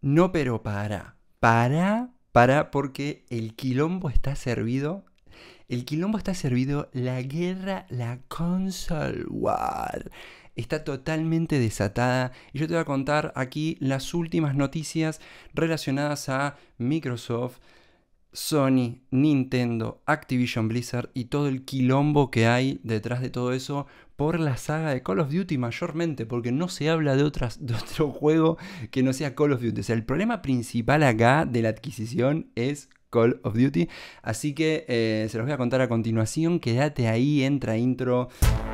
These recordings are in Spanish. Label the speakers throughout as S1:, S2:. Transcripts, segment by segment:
S1: No, pero porque el quilombo está servido. El quilombo está servido, la guerra, la console war, está totalmente desatada. Y yo te voy a contar aquí las últimas noticias relacionadas a Microsoft, Sony, Nintendo, Activision Blizzard y todo el quilombo que hay detrás de todo eso por la saga de Call of Duty mayormente, porque no se habla de otro juego que no sea Call of Duty. O sea, el problema principal acá de la adquisición es Call of Duty. Así que se los voy a contar a continuación. Quédate ahí, entra intro.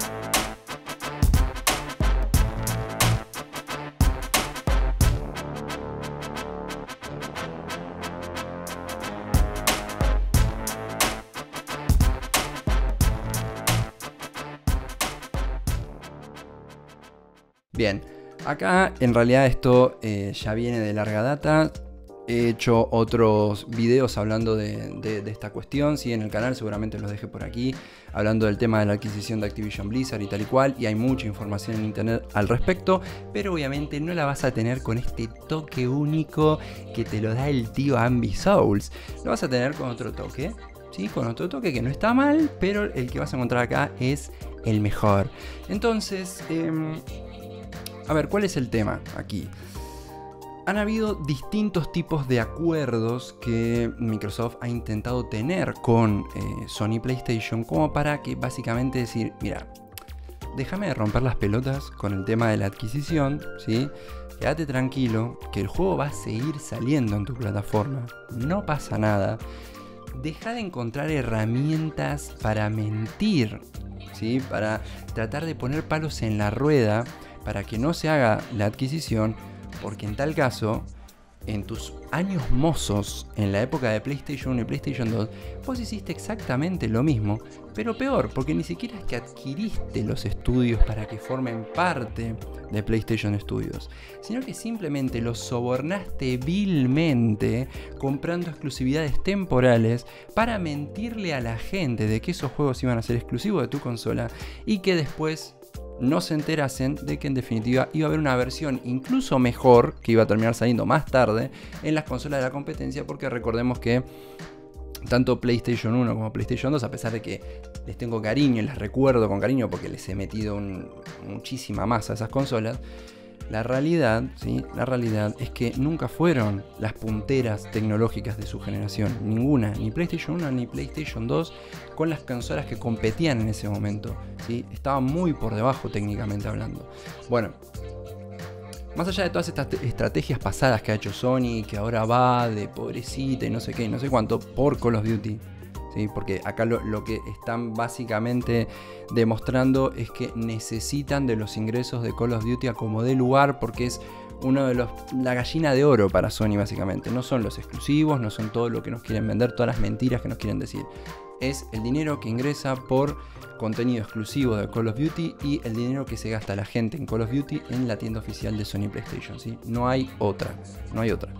S1: Bien, acá en realidad esto ya viene de larga data. He hecho otros videos hablando de esta cuestión, ¿sí? En el canal seguramente los dejé por aquí, hablando del tema de la adquisición de Activision Blizzard y tal y cual, y hay mucha información en internet al respecto, pero obviamente no la vas a tener con este toque único que te lo da el tío Ambi Souls. Lo vas a tener con otro toque, ¿sí? Con otro toque que no está mal, pero el que vas a encontrar acá es el mejor. Entonces, a ver, ¿cuál es el tema aquí? Han habido distintos tipos de acuerdos que Microsoft ha intentado tener con Sony PlayStation como para que básicamente decir, mira, déjame de romper las pelotas con el tema de la adquisición, ¿sí? Quédate tranquilo, que el juego va a seguir saliendo en tu plataforma, no pasa nada. Deja de encontrar herramientas para mentir, ¿sí? Para tratar de poner palos en la rueda para que no se haga la adquisición. Porque en tal caso, en tus años mozos, en la época de PlayStation 1 y PlayStation 2, vos hiciste exactamente lo mismo, pero peor, porque ni siquiera es que adquiriste los estudios para que formen parte de PlayStation Studios, sino que simplemente los sobornaste vilmente comprando exclusividades temporales para mentirle a la gente de que esos juegos iban a ser exclusivos de tu consola y que después no se enterasen de que en definitiva iba a haber una versión incluso mejor que iba a terminar saliendo más tarde en las consolas de la competencia, porque recordemos que tanto PlayStation 1 como PlayStation 2, a pesar de que les tengo cariño y las recuerdo con cariño porque les he metido muchísima masa a esas consolas, la realidad, ¿sí? La realidad es que nunca fueron las punteras tecnológicas de su generación. Ninguna, ni PlayStation 1 ni PlayStation 2, con las consolas que competían en ese momento, ¿sí? Estaban muy por debajo técnicamente hablando. Bueno, más allá de todas estas estrategias pasadas que ha hecho Sony, que ahora va de pobrecita y no sé qué y no sé cuánto por Call of Duty, ¿sí? Porque acá lo que están básicamente demostrando es que necesitan de los ingresos de Call of Duty a como dé lugar, porque es uno de la gallina de oro para Sony básicamente. No son los exclusivos, no son todo lo que nos quieren vender, todas las mentiras que nos quieren decir. Es el dinero que ingresa por contenido exclusivo de Call of Duty y el dinero que se gasta la gente en Call of Duty en la tienda oficial de Sony PlayStation, ¿sí? No hay otra, no hay otra.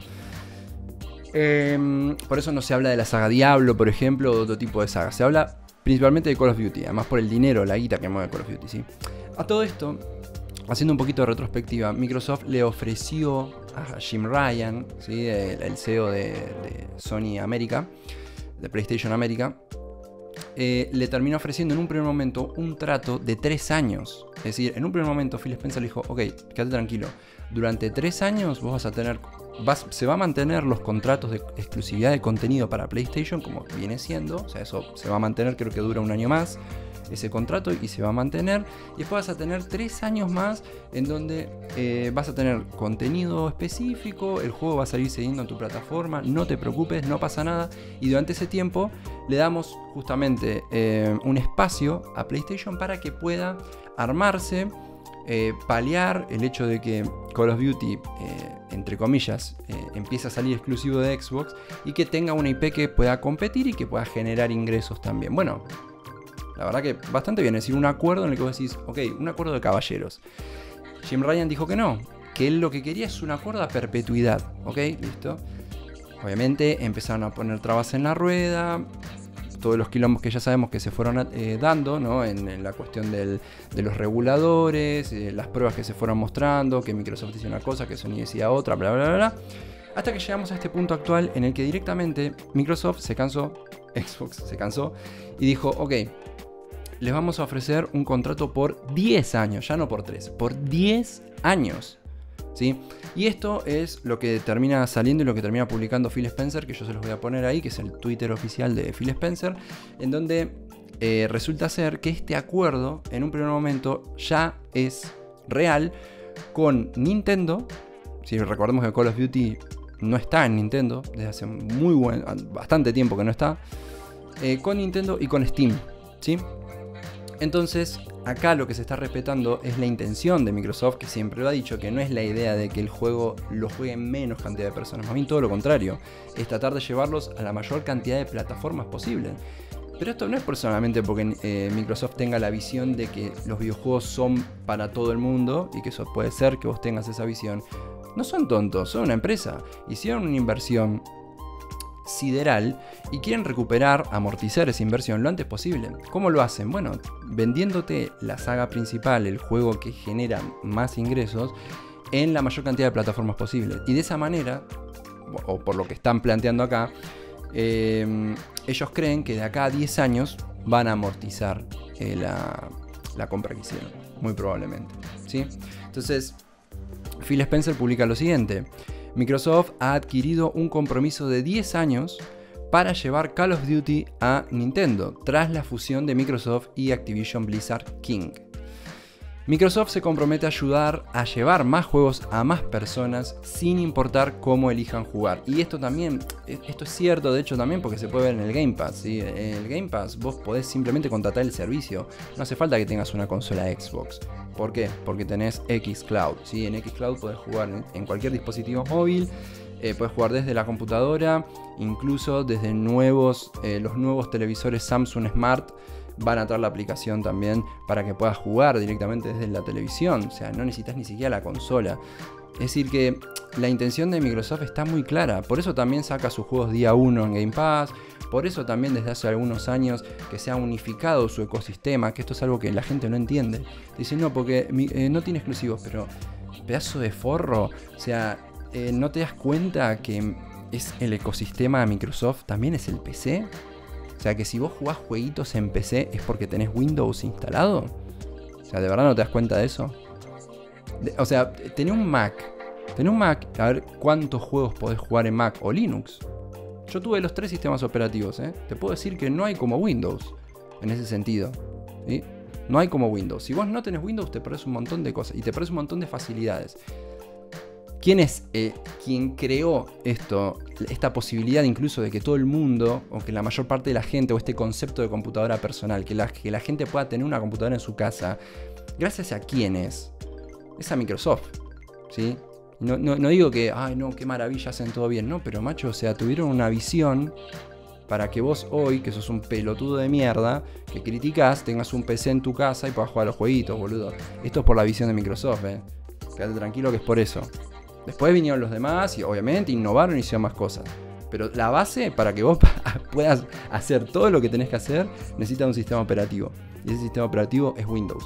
S1: Por eso no se habla de la saga Diablo, por ejemplo, o de otro tipo de saga. Se habla principalmente de Call of Duty, además por el dinero, la guita que mueve Call of Duty, ¿sí? A todo esto, haciendo un poquito de retrospectiva, Microsoft le ofreció a Jim Ryan, ¿sí? El CEO de Sony América, de PlayStation América, le terminó ofreciendo en un primer momento un trato de 3 años. Es decir, en un primer momento Phil Spencer le dijo, ok, quédate tranquilo, durante 3 años vos vas a tener... se va a mantener los contratos de exclusividad de contenido para PlayStation como viene siendo, o sea, eso se va a mantener, creo que dura un año más ese contrato y se va a mantener, y después vas a tener 3 años más en donde vas a tener contenido específico, el juego va a salir siguiendo en tu plataforma, no te preocupes, no pasa nada, y durante ese tiempo le damos justamente un espacio a PlayStation para que pueda armarse, paliar el hecho de que Call of Duty, entre comillas, empieza a salir exclusivo de Xbox y que tenga una IP que pueda competir y que pueda generar ingresos también. Bueno, la verdad que bastante bien, es decir, un acuerdo en el que vos decís, ok, un acuerdo de caballeros. Jim Ryan dijo que no, que él lo que quería es un acuerdo a perpetuidad, ok, listo. Obviamente empezaron a poner trabas en la rueda, todos los quilombos que ya sabemos que se fueron dando, ¿no? En la cuestión de los reguladores, las pruebas que se fueron mostrando, que Microsoft decía una cosa, que Sony decía otra, bla, bla, bla, bla. Hasta que llegamos a este punto actual en el que directamente Microsoft se cansó, Xbox se cansó y dijo, ok, les vamos a ofrecer un contrato por 10 años, ya no por 3, por 10 años. ¿Sí? Y esto es lo que termina saliendo y lo que termina publicando Phil Spencer, que yo se los voy a poner ahí, que es el Twitter oficial de Phil Spencer, en donde resulta ser que este acuerdo en un primer momento ya es real con Nintendo. Si recordemos que Call of Duty no está en Nintendo, desde hace bastante tiempo que no está, con Nintendo y con Steam, ¿sí? Entonces, acá lo que se está respetando es la intención de Microsoft, que siempre lo ha dicho, que no es la idea de que el juego lo jueguen menos cantidad de personas, más bien todo lo contrario, es tratar de llevarlos a la mayor cantidad de plataformas posible. Pero esto no es personalmente porque Microsoft tenga la visión de que los videojuegos son para todo el mundo, y que eso puede ser que vos tengas esa visión. No son tontos, son una empresa, hicieron una inversión sideral y quieren recuperar, amortizar esa inversión lo antes posible. ¿Cómo lo hacen? Bueno, vendiéndote la saga principal, el juego que genera más ingresos, en la mayor cantidad de plataformas posible. Y de esa manera, o por lo que están planteando acá, ellos creen que de acá a 10 años van a amortizar la compra que hicieron, muy probablemente, ¿sí? Entonces, Phil Spencer publica lo siguiente: Microsoft ha adquirido un compromiso de 10 años para llevar Call of Duty a Nintendo, tras la fusión de Microsoft y Activision Blizzard King. Microsoft se compromete a ayudar a llevar más juegos a más personas sin importar cómo elijan jugar. Y esto es cierto, de hecho también, porque se puede ver en el Game Pass, ¿sí? En el Game Pass vos podés simplemente contratar el servicio. No hace falta que tengas una consola Xbox. ¿Por qué? Porque tenés xCloud, ¿sí? En xCloud podés jugar en cualquier dispositivo móvil, podés jugar desde la computadora, incluso desde los nuevos televisores Samsung Smart. Van a traer la aplicación también para que puedas jugar directamente desde la televisión. O sea, no necesitas ni siquiera la consola. Es decir que la intención de Microsoft está muy clara. Por eso también saca sus juegos día 1 en Game Pass. Por eso también desde hace algunos años que se ha unificado su ecosistema. Que esto es algo que la gente no entiende. Dicen, no, porque no tiene exclusivos. Pero pedazo de forro. O sea, ¿no te das cuenta que es el ecosistema de Microsoft? También es el PC. O sea, que si vos jugás jueguitos en PC es porque tenés Windows instalado. O sea, ¿de verdad no te das cuenta de eso? O sea, tenés un Mac. A ver cuántos juegos podés jugar en Mac o Linux. Yo tuve los 3 sistemas operativos, ¿eh? Te puedo decir que no hay como Windows en ese sentido, ¿sí? No hay como Windows. Si vos no tenés Windows te perdés un montón de cosas y te perdés un montón de facilidades. ¿Quién es quien creó esta posibilidad incluso de que todo el mundo, o que la mayor parte de la gente, o este concepto de computadora personal, que la gente pueda tener una computadora en su casa? ¿Gracias a quién es? Es a Microsoft, ¿sí? No digo que, ay no, qué maravilla, hacen todo bien, no, pero macho, o sea, tuvieron una visión para que vos hoy, que sos un pelotudo de mierda, que criticás, tengas un PC en tu casa y puedas jugar a los jueguitos, boludo. Esto es por la visión de Microsoft, Quédate tranquilo que es por eso. Después vinieron los demás y obviamente innovaron y hicieron más cosas. Pero la base para que vos puedas hacer todo lo que tenés que hacer necesita un sistema operativo. Y ese sistema operativo es Windows.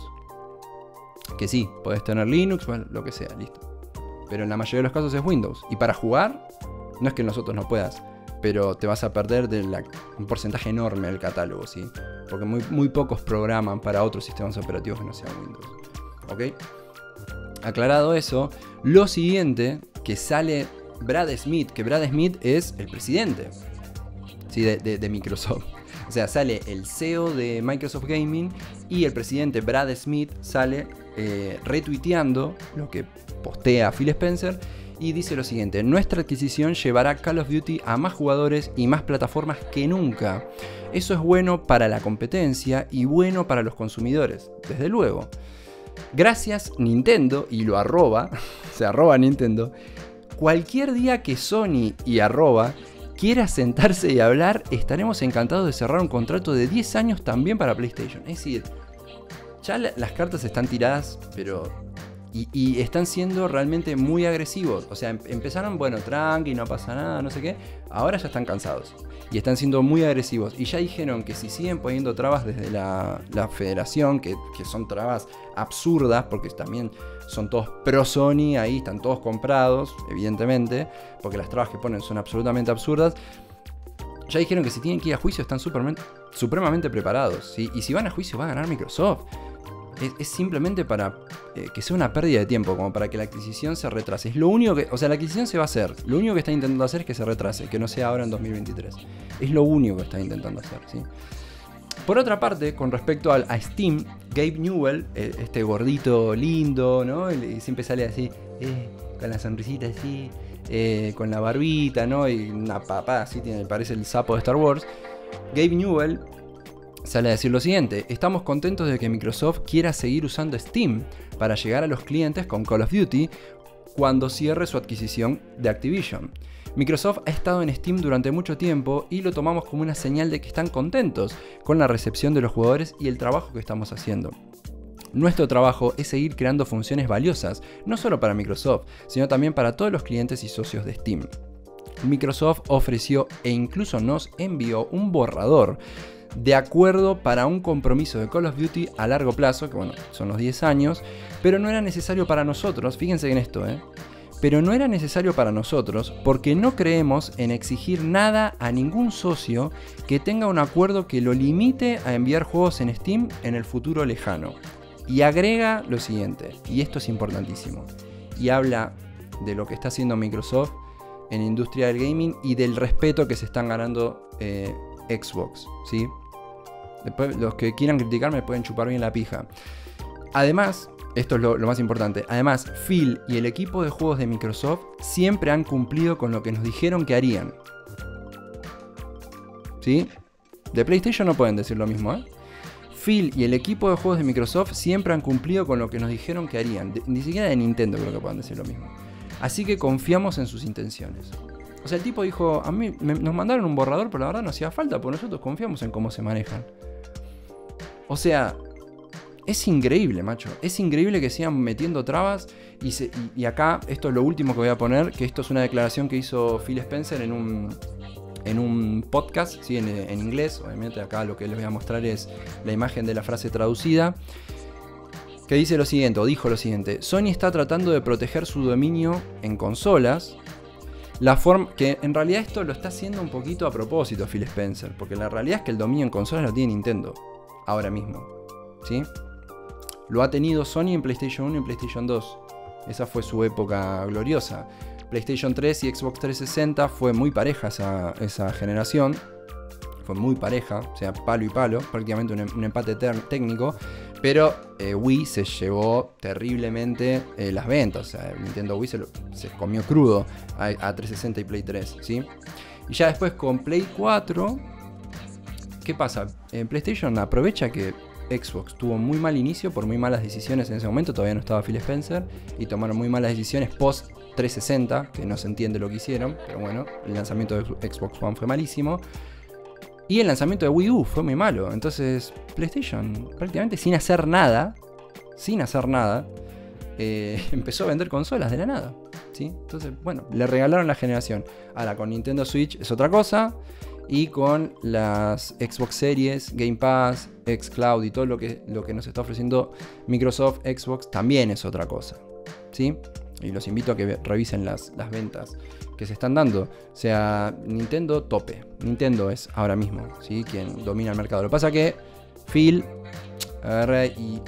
S1: Que sí, podés tener Linux, bueno, lo que sea, listo. Pero en la mayoría de los casos es Windows. Y para jugar, no es que en los otros no puedas, pero te vas a perder de un porcentaje enorme del catálogo, ¿sí? Porque muy pocos programan para otros sistemas operativos que no sean Windows. ¿Ok? Aclarado eso, lo siguiente, que sale Brad Smith, que Brad Smith es el presidente, ¿sí? de Microsoft. O sea, sale el CEO de Microsoft Gaming y el presidente Brad Smith sale retuiteando lo que postea Phil Spencer y dice lo siguiente: nuestra adquisición llevará Call of Duty a más jugadores y más plataformas que nunca. Eso es bueno para la competencia y bueno para los consumidores, desde luego. Gracias Nintendo, y lo arroba, se arroba Nintendo. Cualquier día que Sony y arroba quiera sentarse y hablar, estaremos encantados de cerrar un contrato de 10 años también para PlayStation. Es decir, ya las cartas están tiradas, pero Y están siendo realmente muy agresivos. O sea, empezaron, bueno, tranqui, no pasa nada, no sé qué. Ahora ya están cansados. Y están siendo muy agresivos. Y ya dijeron que si siguen poniendo trabas desde la federación, que son trabas absurdas, porque también son todos pro Sony, ahí están todos comprados, evidentemente, porque las trabas que ponen son absolutamente absurdas. Ya dijeron que si tienen que ir a juicio están supremamente preparados, ¿sí? Y si van a juicio va a ganar Microsoft. Es simplemente para que sea una pérdida de tiempo, como para que la adquisición se retrase. Es lo único que... O sea, la adquisición se va a hacer. Lo único que está intentando hacer es que se retrase, que no sea ahora en 2023. Es lo único que está intentando hacer, ¿sí? Por otra parte, con respecto a Steam, Gabe Newell, este gordito lindo, ¿no? Y siempre sale así, con la sonrisita así, con la barbita, ¿no? Y una papada así, parece el sapo de Star Wars. Gabe Newell sale a decir lo siguiente: estamos contentos de que Microsoft quiera seguir usando Steam para llegar a los clientes con Call of Duty cuando cierre su adquisición de Activision. Microsoft ha estado en Steam durante mucho tiempo y lo tomamos como una señal de que están contentos con la recepción de los jugadores y el trabajo que estamos haciendo. Nuestro trabajo es seguir creando funciones valiosas, no solo para Microsoft, sino también para todos los clientes y socios de Steam. Microsoft ofreció e incluso nos envió un borrador de acuerdo para un compromiso de Call of Duty a largo plazo, que bueno, son los 10 años, pero no era necesario para nosotros, fíjense en esto, pero no era necesario para nosotros porque no creemos en exigir nada a ningún socio que tenga un acuerdo que lo limite a enviar juegos en Steam en el futuro lejano. Y agrega lo siguiente, y esto es importantísimo, y habla de lo que está haciendo Microsoft en la industria del gaming y del respeto que se están ganando Xbox, ¿sí? Después, los que quieran criticarme pueden chupar bien la pija. Además, esto es lo más importante, además Phil y el equipo de juegos de Microsoft siempre han cumplido con lo que nos dijeron que harían, ¿sí? De PlayStation no pueden decir lo mismo, Phil y el equipo de juegos de Microsoft siempre han cumplido con lo que nos dijeron que harían. Ni siquiera de Nintendo creo que puedan decir lo mismo. Así que confiamos en sus intenciones. O sea, el tipo dijo, a mí nos mandaron un borrador, pero la verdad no hacía falta, porque nosotros confiamos en cómo se manejan. O sea, es increíble, macho. Es increíble que sigan metiendo trabas. Y acá, esto es lo último que voy a poner, que esto es una declaración que hizo Phil Spencer en un podcast, ¿sí? en inglés. Obviamente acá lo que les voy a mostrar es la imagen de la frase traducida, que dice lo siguiente, o dijo lo siguiente: Sony está tratando de proteger su dominio en consolas. Que en realidad esto lo está haciendo un poquito a propósito Phil Spencer, porque la realidad es que el dominio en consolas lo tiene Nintendo ahora mismo, ¿sí? Lo ha tenido Sony en PlayStation 1 y en PlayStation 2. Esa fue su época gloriosa. PlayStation 3 y Xbox 360 fue muy pareja esa generación. Fue muy pareja, o sea, palo y palo, prácticamente un empate técnico. Pero Wii se llevó terriblemente las ventas. O sea, Nintendo Wii se comió crudo a 360 y Play 3, ¿sí? Y ya después con Play 4, ¿qué pasa? PlayStation aprovecha que Xbox tuvo muy mal inicio por muy malas decisiones en ese momento. Todavía no estaba Phil Spencer. Y tomaron muy malas decisiones post 360, que no se entiende lo que hicieron. Pero bueno, el lanzamiento de Xbox One fue malísimo. Y el lanzamiento de Wii U fue muy malo. Entonces PlayStation prácticamente sin hacer nada, empezó a vender consolas de la nada, ¿sí? Entonces, bueno, le regalaron la generación. Ahora con Nintendo Switch es otra cosa. Y con las Xbox Series, Game Pass, xCloud y todo lo que nos está ofreciendo Microsoft, Xbox también es otra cosa, ¿sí? Y los invito a que revisen las ventas que se están dando. O sea, Nintendo tope. Nintendo es ahora mismo, ¿sí? Quien domina el mercado. Lo que pasa que Phil agarra y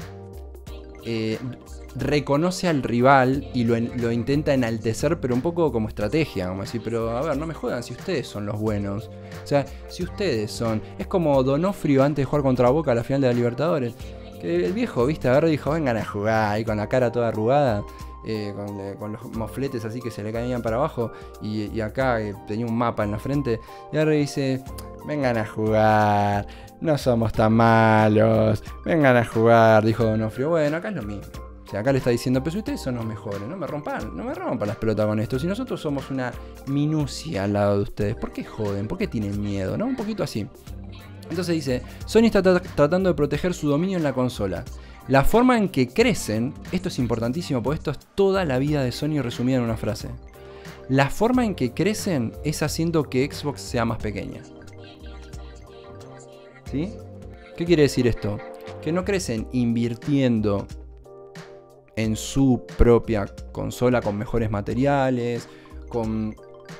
S1: reconoce al rival y lo intenta enaltecer, pero un poco como estrategia, como decir, pero a ver, no me jodan si ustedes son los buenos. O sea, si ustedes son... Es como Donofrio antes de jugar contra Boca a la final de la Libertadores. Que el viejo, viste, agarró y dijo, vengan a jugar, ahí con la cara toda arrugada. Con los mofletes así que se le caían para abajo y acá tenía un mapa en la frente y ahora dice, vengan a jugar, no somos tan malos, vengan a jugar, dijo Donofrio. Bueno, acá es lo mismo, o sea, acá le está diciendo, pero si ustedes son los mejores, no me rompan las pelotas con esto, si nosotros somos una minucia al lado de ustedes, ¿por qué joden? ¿Por qué tienen miedo? ¿No? Un poquito así. Entonces dice, Sony está tratando de proteger su dominio en la consola. La forma en que crecen, esto es importantísimo porque esto es toda la vida de Sony resumida en una frase. La forma en que crecen es haciendo que Xbox sea más pequeña. ¿Sí? ¿Qué quiere decir esto? Que no crecen invirtiendo en su propia consola con mejores materiales, con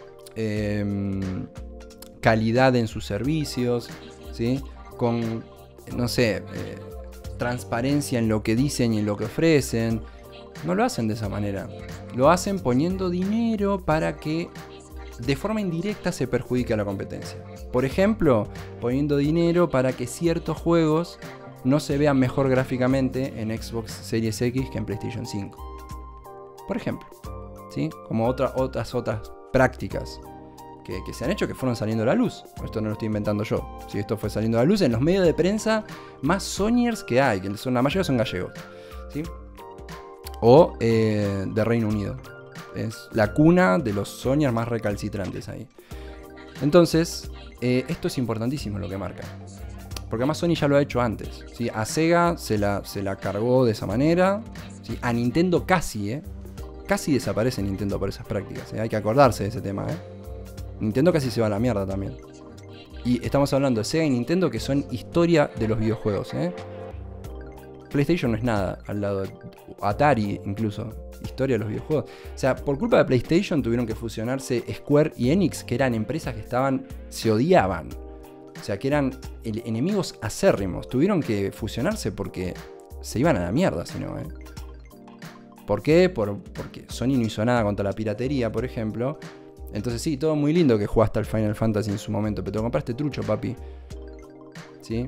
S1: calidad en sus servicios, ¿sí? Con, no sé, transparencia en lo que dicen y en lo que ofrecen. No lo hacen de esa manera. Lo hacen poniendo dinero para que de forma indirecta se perjudique a la competencia. Por ejemplo, poniendo dinero para que ciertos juegos no se vean mejor gráficamente en Xbox Series X que en PlayStation 5. Por ejemplo, ¿sí? Como otras prácticas que se han hecho, que fueron saliendo a la luz. Esto no lo estoy inventando yo. ¿Sí? Esto fue saliendo a la luz en los medios de prensa más Sonyers que hay, que la mayoría son gallegos, ¿sí? O de Reino Unido. Es la cuna de los Sonyers más recalcitrantes ahí. Entonces, esto es importantísimo lo que marca. Porque además Sony ya lo ha hecho antes, ¿sí? A Sega se la cargó de esa manera, ¿sí? A Nintendo casi, casi desaparece Nintendo por esas prácticas, Hay que acordarse de ese tema, Nintendo casi se va a la mierda también. Y estamos hablando de Sega y Nintendo, que son historia de los videojuegos, PlayStation no es nada al lado de Atari, incluso. Historia de los videojuegos. O sea, por culpa de PlayStation tuvieron que fusionarse Square y Enix, que eran empresas que se odiaban. O sea, que eran enemigos acérrimos. Tuvieron que fusionarse porque se iban a la mierda, si no, ¿Por qué? Porque Sony no hizo nada contra la piratería, por ejemplo. Entonces sí, todo muy lindo que jugaste al Final Fantasy en su momento, pero te compraste trucho, papi. ¿Sí?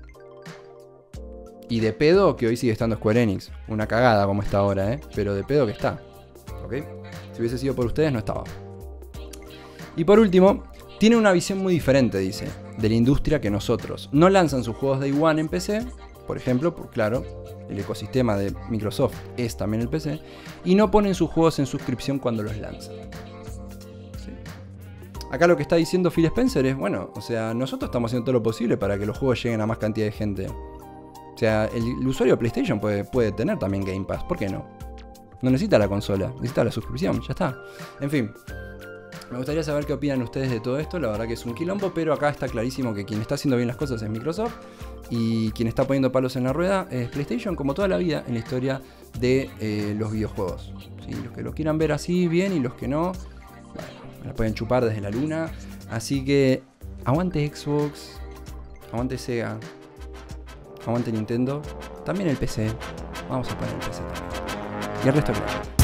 S1: Y de pedo que hoy sigue estando Square Enix. Una cagada como está ahora, pero de pedo que está. ¿Ok? Si hubiese sido por ustedes, no estaba. Y por último, tiene una visión muy diferente, dice, de la industria que nosotros. No lanzan sus juegos Day One en PC, por ejemplo, porque claro, el ecosistema de Microsoft es también el PC. Y no ponen sus juegos en suscripción cuando los lanzan. ¿Sí? Acá lo que está diciendo Phil Spencer es, bueno, o sea, nosotros estamos haciendo todo lo posible para que los juegos lleguen a más cantidad de gente. O sea, el usuario de PlayStation puede tener también Game Pass. ¿Por qué no? No necesita la consola, necesita la suscripción, ya está. En fin, me gustaría saber qué opinan ustedes de todo esto. La verdad que es un quilombo, pero acá está clarísimo que quien está haciendo bien las cosas es Microsoft. Y quien está poniendo palos en la rueda es PlayStation, como toda la vida en la historia de los videojuegos. ¿Sí? Los que lo quieran ver así, bien, y los que no, bueno, la pueden chupar desde la luna. Así que, aguante Xbox, aguante Sega, aguante Nintendo, también el PC. Vamos a poner el PC también. Y el resto claro.